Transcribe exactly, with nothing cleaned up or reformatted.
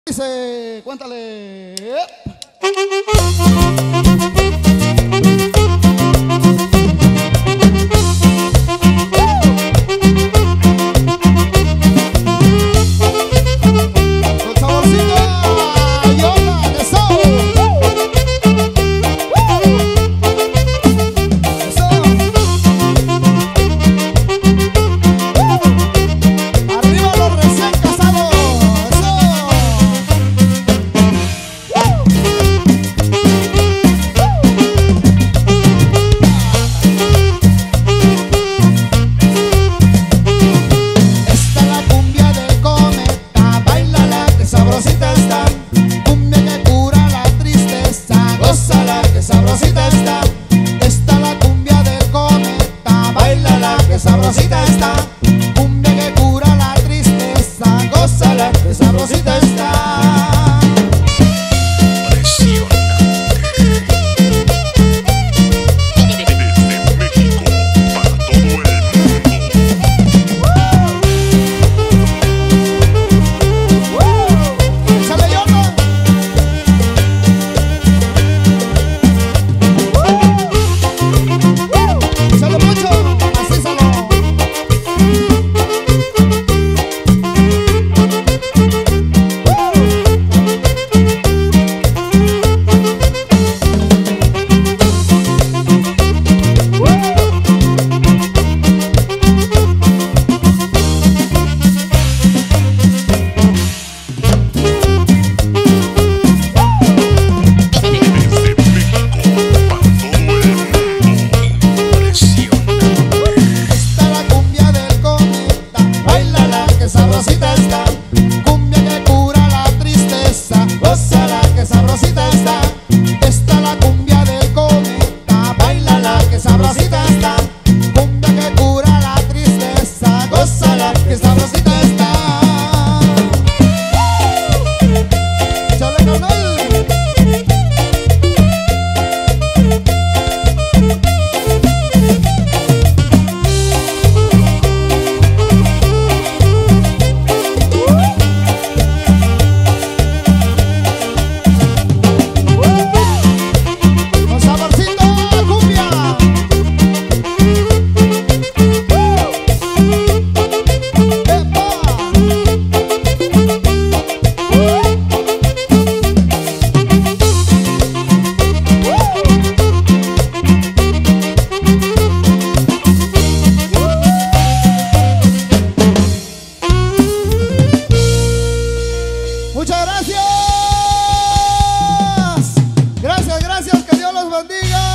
Dice, cuéntale. Con saborcito a yoga de sabor. Eso. Arriba los recién casados. Sabrosita está, cumbia que cura la tristeza, gózala que sabrosita está. Está la cumbia del cometa, bailala que sabrosita está. Cumbia que cura la tristeza, gózala que sabrosita está. Sabrosita está, cumbia que cura la tristeza, gózala que sabrosita está. Está la cumbia del cometa, bailala que sabrosita está. Cumbia que cura la tristeza, gózala que sabrosita está. ¡Chale, carnal! Muchas gracias. Gracias, gracias. Que Dios los bendiga.